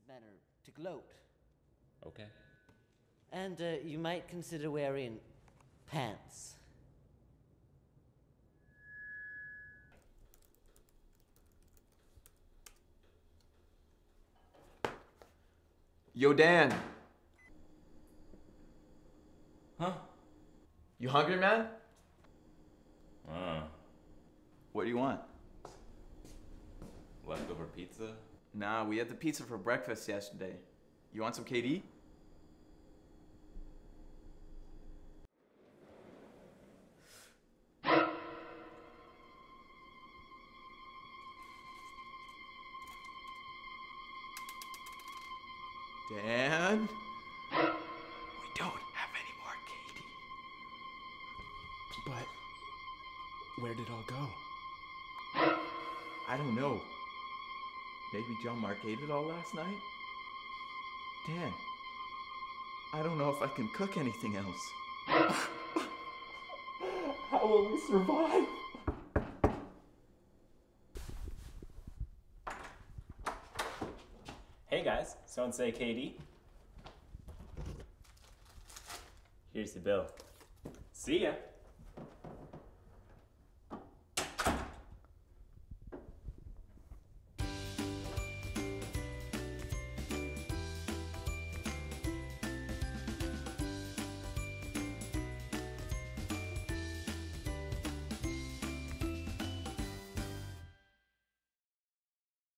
manner to gloat. Okay. And you might consider wearing pants. Yo, Dan. Huh? You hungry, man? Uh, What do you want? Leftover pizza? Nah, we had the pizza for breakfast yesterday. You want some KD? Dan? We don't have any more KD. But where did it all go? I don't know. Maybe John Mark ate it all last night? Dan, I don't know if I can cook anything else. How will we survive? Hey guys, someone say Katie. Here's the bill. See ya.